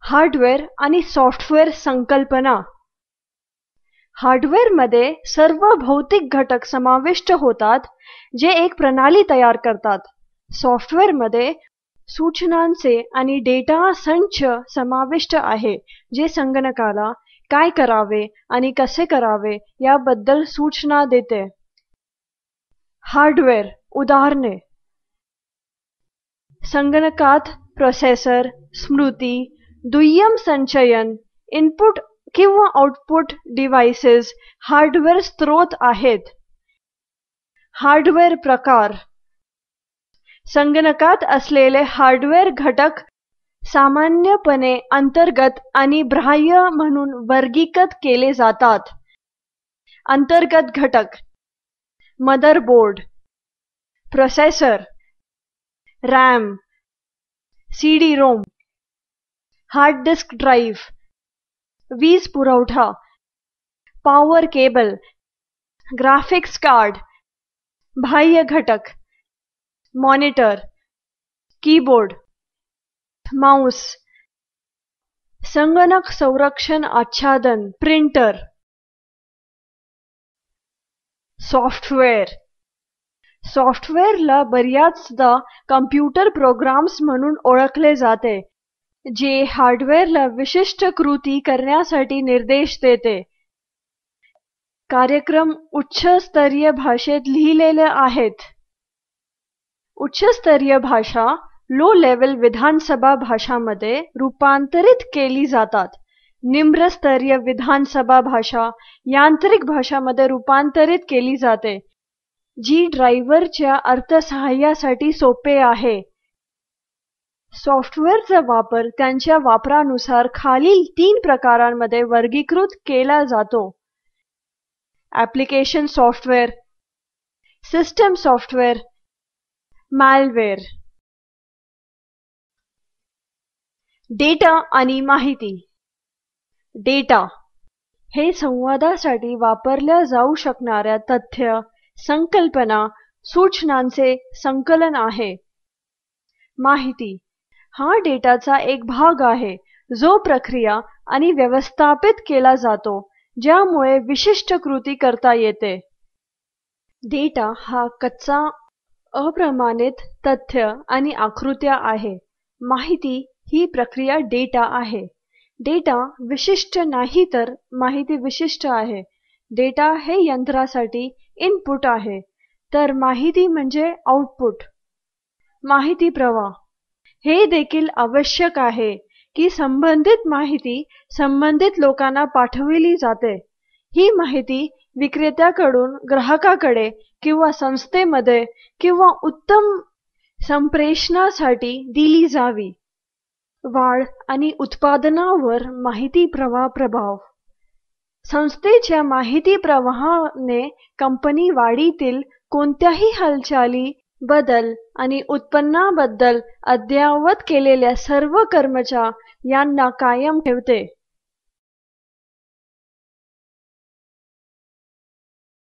Hardware आणि software संकल्पना. हार्डवेअरमध्ये सर्व भौतिक घटक समाविष्ट होतात जे एक प्रणाली तयार करतात. सॉफ्टवेअरमध्ये सूचनांचे आणि डेटा संच समाविष्ट आहे जे संगणकाला काय करावे आणि कसे करावे याबद्दल सूचना देते. हार्डवेअर उदाहरणे: संगणकात प्रोसेसर, स्मृती, दुय्यम संचयन, इनपुट किंवा आउटपुट डिव्हाइसेस हार्डवेअर स्त्रोत आहेत. हार्डवेअर प्रकार: संगणकात असलेले हार्डवेअर घटक सामान्यपणे अंतर्गत आणि बाह्य म्हणून वर्गीकृत केले जातात. अंतर्गत घटक: motherboard, processor, RAM, CD-ROM, hard disk drive, वीज पुरवठा, पॉवर केबल, ग्राफिक्स कार्ड. बाह्य घटक: मॉनिटर, कीबोर्ड, माउस, संगणक संरक्षण आच्छादन, प्रिंटर. सॉफ्टवेअर: सॉफ्टवेअरला बर्याचदा कॉम्प्युटर प्रोग्राम्स म्हणून ओळखले जाते जे हार्डवेअरला विशिष्ट कृती करण्यासाठी निर्देश देते. कार्यक्रम उच्च स्तरीय भाषेत लिहिलेले आहेत. उच्च स्तरीय भाषा लो लेव्हल विधानसभा भाषामध्ये रूपांतरित केली जातात. निम्न स्तरीय विधानसभा भाषा यांत्रिक भाषामध्ये रूपांतरित केली जाते जी ड्रायव्हरच्या अर्थसहाय्यासाठी सोपे आहे. सॉफ्टवेअरचा वापर त्यांच्या वापरानुसार खालील 3 प्रकारांमध्ये वर्गीकृत केला जातो: application software, system software, malware. Data आणि माहिती. डेटा हे संवादासाठी वापरल्या जाऊ शकणाऱ्या तथ्य, संकल्पना, सूचनांचे संकलन आहे. माहिती हा डेटाचा एक भाग आहे जो प्रक्रिया आणि व्यवस्थापित केला जातो ज्यामुळे विशिष्ट कृती करता येते. डेटा हा कच्चा, अप्रमाणित तथ्य आणि आकृत्या आहे. माहिती ही प्रक्रिया डेटा आहे. डेटा विशिष्ट नाही तर माहिती विशिष्ट आहे. डेटा हे यंत्रासाठी इनपुट आहे तर माहिती म्हणजे आउटपुट. माहिती प्रवाह हे देखील आवश्यक आहे की संबंधित माहिती संबंधित लोकांना पाठविली जाते. ही माहिती विक्रेत्याकडून ग्राहकाकडे किंवा संस्थेमध्ये किंवा उत्तम संप्रेषणासाठी दिली जावी. वाढ आणि उत्पादनावर माहिती प्रवाह प्रभाव. संस्थेच्या माहिती प्रवाहाने कंपनी वाढीतील कोणत्याही हालचाली, बदल आणि उत्पन्नाबद्दल अद्ययावत केलेल्या सर्व कर्मचाऱ्यांना कायम ठेवते.